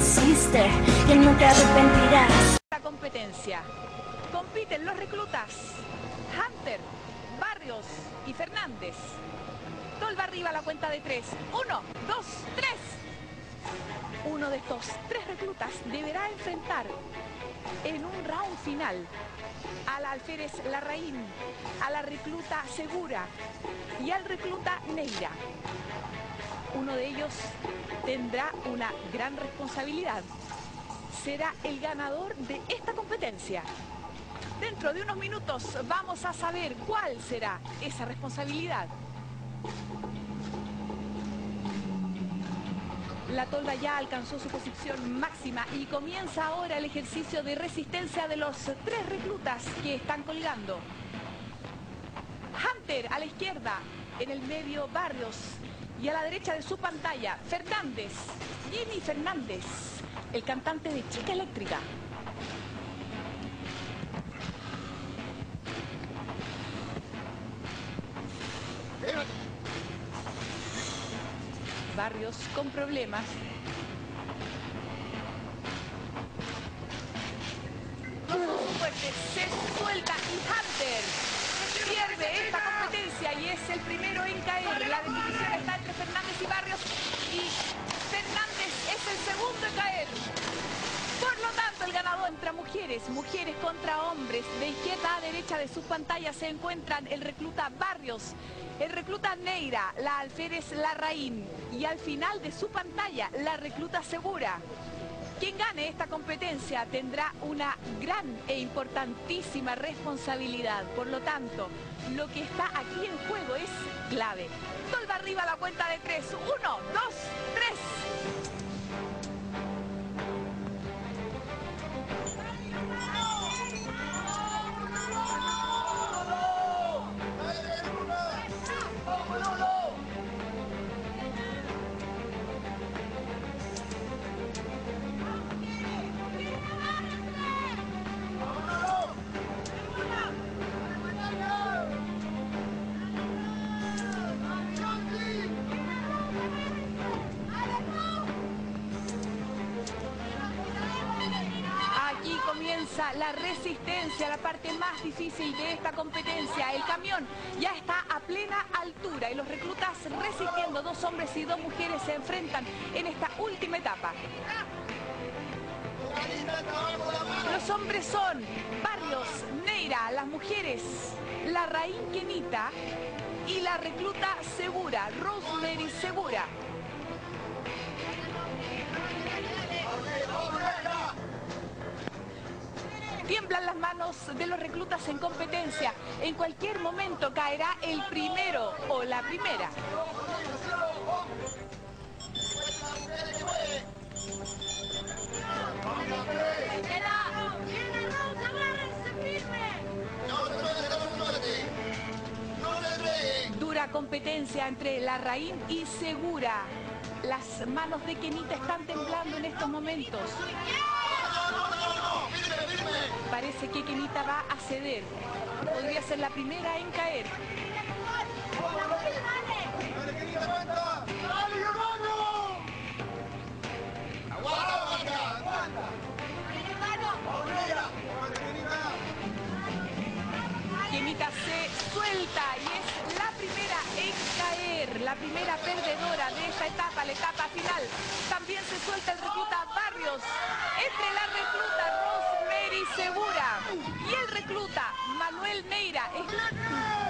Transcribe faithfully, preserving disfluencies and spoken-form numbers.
hiciste, que no te arrepentirás. La competencia. Compiten los reclutas Hunter, Barrios y Fernández. Tolva arriba a la cuenta de tres. Uno, dos, tres. Uno de estos tres reclutas deberá enfrentar en un round final al alférez Larraín, a la recluta Segura y al recluta Neira. Uno de ellos tendrá una gran responsabilidad. Será el ganador de esta competencia. Dentro de unos minutos vamos a saber cuál será esa responsabilidad. La tolva ya alcanzó su posición máxima y comienza ahora el ejercicio de resistencia de los tres reclutas que están colgando. Hunter a la izquierda, en el medio Barrios y a la derecha de su pantalla Fernández, Jimmy Fernández, el cantante de Chica Eléctrica. Barrios con problemas. Fuerte, se suelta y Hunter pierde esta competencia y es el primero en caer. La definición está entre Fernández y Barrios y Fernández es el segundo en caer. Por lo tanto, el ganador entre mujeres, mujeres contra hombres. De izquierda a derecha de sus pantallas se encuentran el recluta Barrios, el recluta Neira, la alférez Larraín y al final de su pantalla la recluta Segura. Quien gane esta competencia tendrá una gran e importantísima responsabilidad. Por lo tanto, lo que está aquí en juego es clave. Tolva arriba a la cuenta de tres. Uno, dos, tres. Comienza la resistencia, la parte más difícil de esta competencia. El camión ya está a plena altura y los reclutas resistiendo, dos hombres y dos mujeres se enfrentan en esta última etapa. Los hombres son Barrios, Neira, las mujeres Larraín Kenita y la recluta Segura, Rosemary Segura. Tiemblan las manos de los reclutas en competencia. En cualquier momento caerá el primero o la primera. Dura competencia entre Larraín y Segura. Las manos de Kenita están temblando en estos momentos. Parece que Kenita va a ceder. Podría ser la primera en caer. Kenita se suelta y es la primera en caer, la primera perdedora de esta etapa, la etapa final. También se suelta el recluta Barrios, entre la recluta Rosemary Segura y el recluta Manuel Neira.